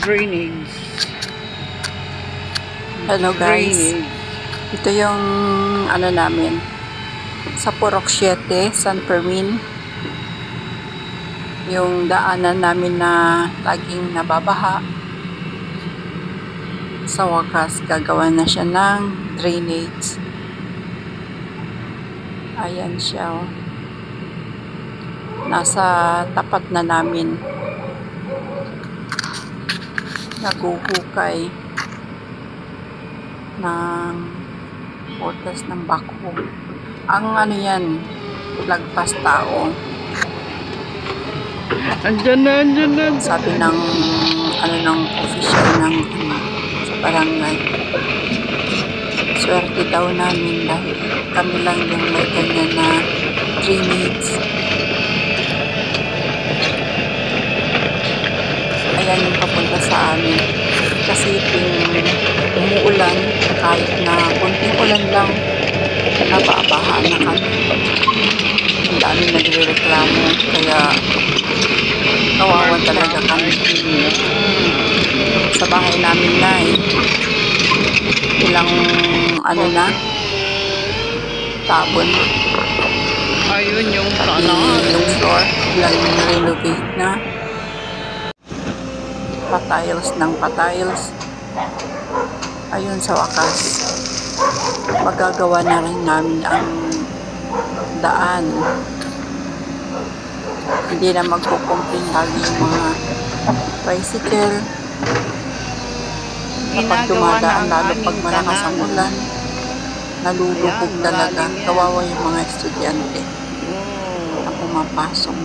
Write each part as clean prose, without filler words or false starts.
drainage. Hello guys. Ito yung ano namin sa Purok 7, San Fermin. Yung daanan namin na laging nababaha. Sa wakas, gagawa na siya ng drainage. Ayan siya. Oh. Nasa tapat na namin. Naguhukay ng butas ng bako. Ang ano yan, lagpas tao. Andyan na. Sabi ng ano ng official ng sa barangay. Swerte daw namin dahil kami lang yung may ganyan na drainage. Ayan yung papunta sa amin. Kasi umuulan, kahit na konting ulan lang, nababaha na kami. Ang dami nagre-reklamo, kaya kawawa talaga kami. Sa bahay namin na ilang ano na, tabon. Ayun yung pati yung floor, ilang renovate na. Patiles ng patiles. Ayun, sa wakas magagawa na rin namin ang daan. Hindi na magkukumpin lagi yung mga tricycle kapag dumadaan, lalo pag malakas ang ulan, nalulubog talaga. Kawawa yung mga estudyante na pumapasok.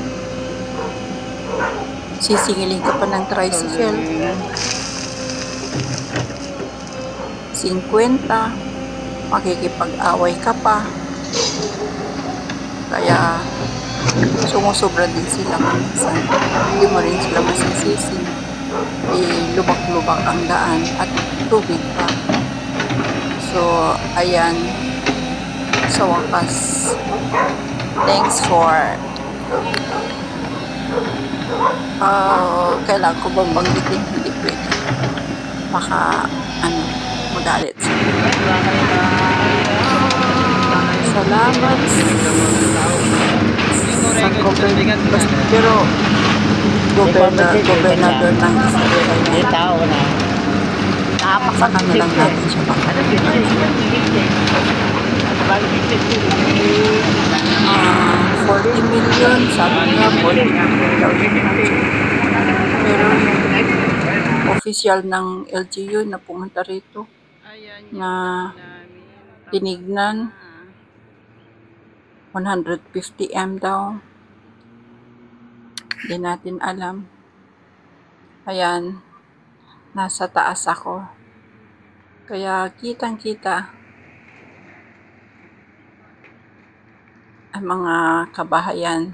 Sisingilin ka pa ng tricycle. 50, makikipag-away ka pa. Kaya sumusobra din sila minsan. Hindi mo rin sila masisisi. Lubak-lubak ang daan at tubig pa. So, ayan. Sa wakas, thanks for kailangan ko bang banggitin? Hindi pwede. Baka magalit sila. Salamat sa government. Pero gobernador ng Israel na sa kanilang natin siya baka 40 million, sabi nga 40 million. Pero yung official ng LGU na pumunta rito na tinignan 150 M daw. Hindi natin alam. Ayan, nasa taas ako. Kaya kitang-kita ang mga kabahayan.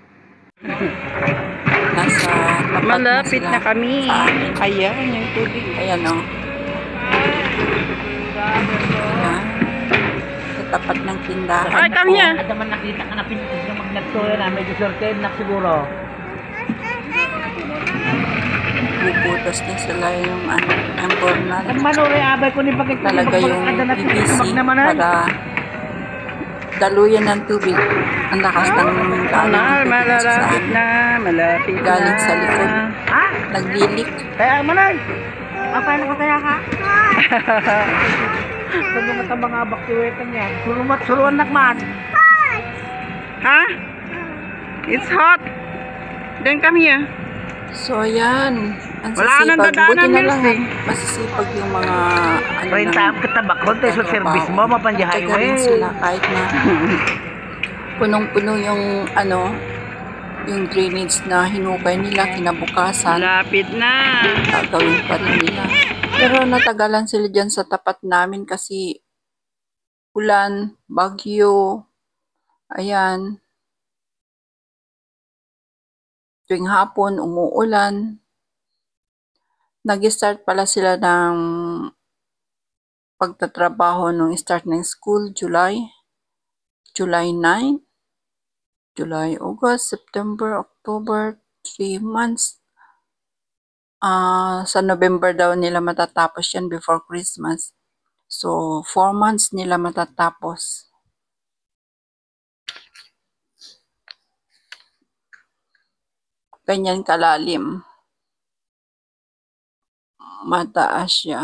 Nasa tapat malapit na kami. Ayan yung tubig. Ayan o. Ayan. Sa tapat ng tindahan. Ay, kami yan. Ada man nakita ka na pinipis na magnagtoya na medyo sorted na siguro. Bubutas din sila yung ang bornal. Ang manuri abay ko ni bakit talaga yung BBC para daluyan ng tubig. Ang lakas ng malapit na. Galing sa likod. Ha? Naglilik. Kaya manay. Paano ko kaya ka? Saan naman ang mga baktiwetan niya? Suruan nakman. Ha? It's hot. Then come here. So, ayan. Ang wala nang sisipag. Buti dadaanan na lang eh. masisipag yung mga Renta ang katabak. Konti sa service mo, mapanjahay mo rin sila kahit na punong-puno yung yung drainage na hinukay nila kinabukasan. Malapit na. Gagawin pa rin nila. Pero natagalan sila dyan sa tapat namin kasi ulan, bagyo, ayan. Tuwing hapon, umuulan. Nag-start pala sila ng pagtatrabaho nung start ng school, July 9, July, August, September, October, 3 months. sa November daw nila matatapos yan before Christmas. So, 4 months nila matatapos. Ganyan kalalim. Mataas siya.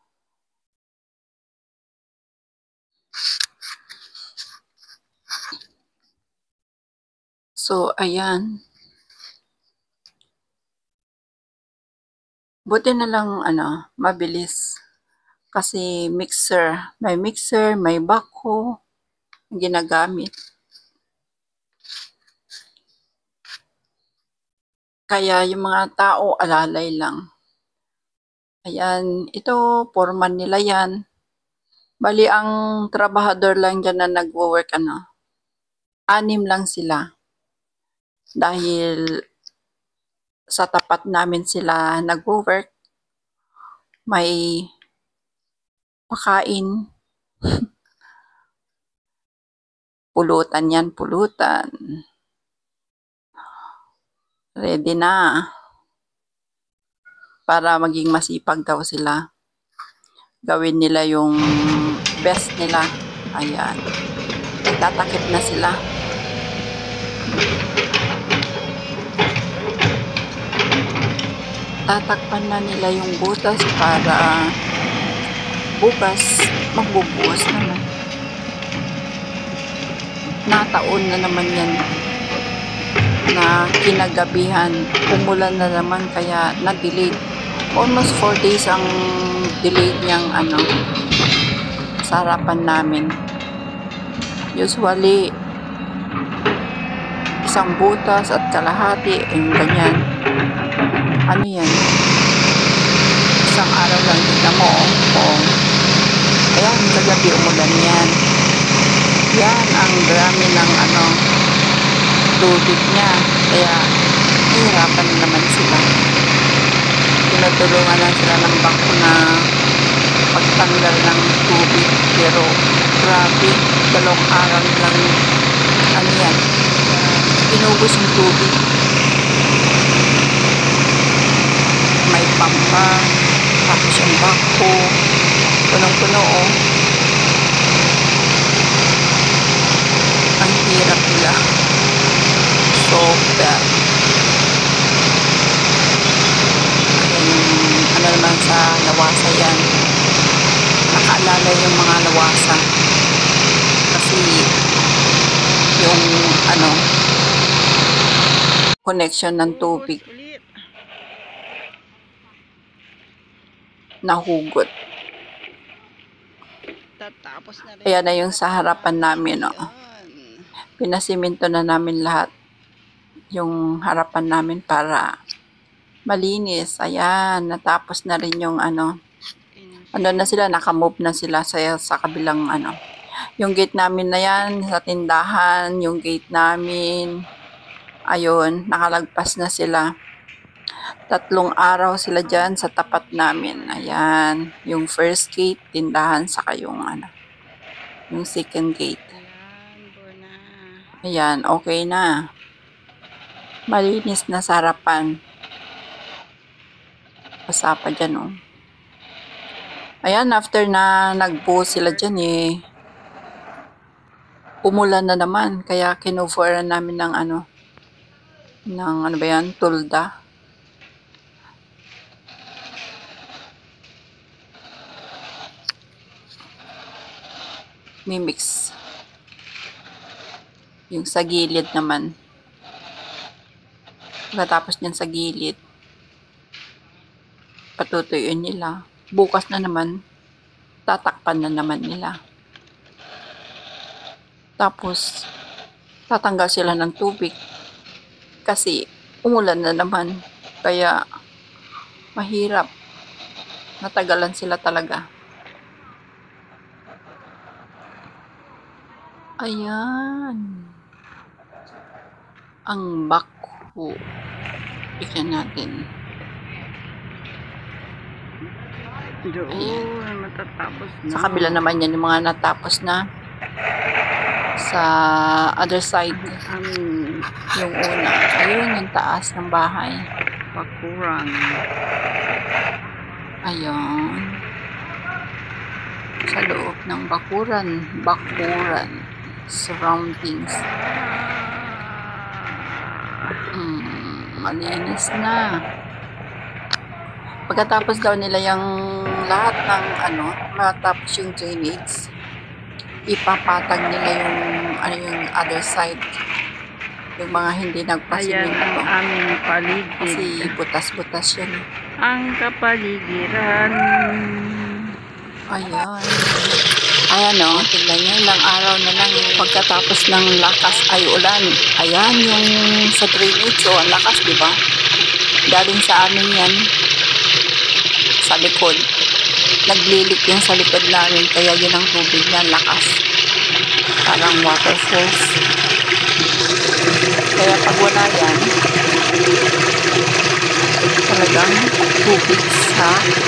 So, ayan. Buti na lang, mabilis. Kasi may mixer, may backhoe ginagamit. Kaya yung mga tao, alalay lang. Ayan, ito, foreman nila yan. Bali, ang trabahador lang dyan na nagwo-work, 6 lang sila. Dahil sa tapat namin sila nagwo-work, may pakain. Pulutan yan, pulutan. Ready na. Para maging masipag daw sila. Gawin nila yung best nila. Ayan. Nagtatakip na sila. Tatakpan na nila yung butas para bukas magbubuhos naman. Nataon na naman yan na kinagabihan. Umulan na naman kaya na-delayed. Almost 4 days ang delayed niyang sa harapan namin. Usually, isang butas at kalahati, yung ganyan. Ano yan? Isang araw lang kita mo. Ayan, kagabi umulan yan. Yan ang dami ng tubig niya. Kaya, hihirapan naman sila. Tinutulungan lang sila ng bako na pagtanggal ng tubig. Pero, grabe, 2 araw lang, yan, inubos yung tubig. May pampa, tapos yung bako, punong-puno, Ang hirap nila. So bad. Naman sa lawasa yan. Nakaalala yung mga lawasa. Kasi yung connection ng tubig nahugot. Kaya na yung sa harapan namin, pinasiminto na namin lahat yung harapan namin para malinis. Ayan, natapos na rin yung na sila, nakamove na sila sa kabilang yung gate namin na yan, sa tindahan, yung gate namin, ayun, nakalagpas na sila. 3 araw sila dyan sa tapat namin. Ayan, yung first gate, tindahan, saka yung yung second gate. Ayan, okay na. Malinis na sa harapan. Basa pa dyan, Ayan, after na nagbuo sila dyan, umulan na naman. Kaya kinufuran namin ng tulda. Mimix. Yung sa gilid naman. Pagkatapos niyan sa gilid, patutuyuin nila. Bukas na naman, tatakpan na naman nila. Tapos, tatanggal sila ng tubig. Kasi, umulan na naman. Kaya, mahirap. Natagalan sila talaga. Ayan. Ang bako. Tignan natin. Doon, matatapos na. Sa kabila naman yan, yung mga natapos na. Sa other side. Yung una. Ayun, yung taas ng bahay. Bakuran. Ayan. Sa loob ng bakuran. Surroundings. Malinis na. Pagkatapos daw nila yung lahat ng matapos yung drainage, ipapatag nila yung other side. Yung mga hindi Ayan nagpasimento. ang aming paligid. Kasi butas-butas yan. Ang kapaligiran. Ayan. Ayan o, tignan nyo, ilang araw na lang pagkatapos ng lakas ay ulan. Ayan yung sa drainage, ang lakas, di ba? Galing sa amin yan. Sa likod. Naglilik yan sa likod namin, kaya yun ang tubig niya, lakas. Parang waterfalls. Kaya pag wala yan, talagang tubig sa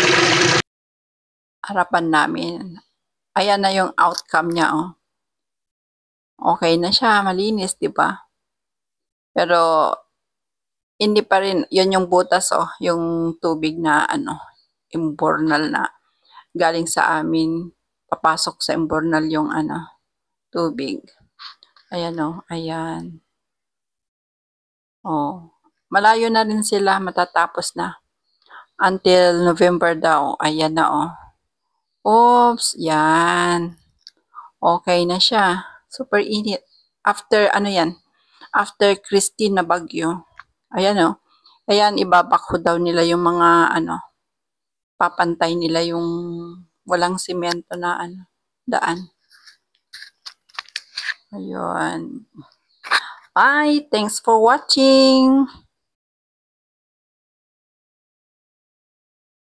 harapan namin. Ayan na yung outcome niya, oh. Okay na siya, malinis, di ba? Pero, hindi pa rin, yun yung butas, oh, yung tubig na, imbornal na, galing sa amin, papasok sa imbornal yung, tubig. Ayan, oh, ayan. Oh, malayo na rin sila, matatapos na. Until November daw, ayan na, oh. Oops, yan. Okay na siya. Super init. After, after Christine na bagyo. Ayan, oh. Ayan, ibabakho daw nila yung mga, papantay nila yung walang simento na, daan. Ayun. Bye. Thanks for watching.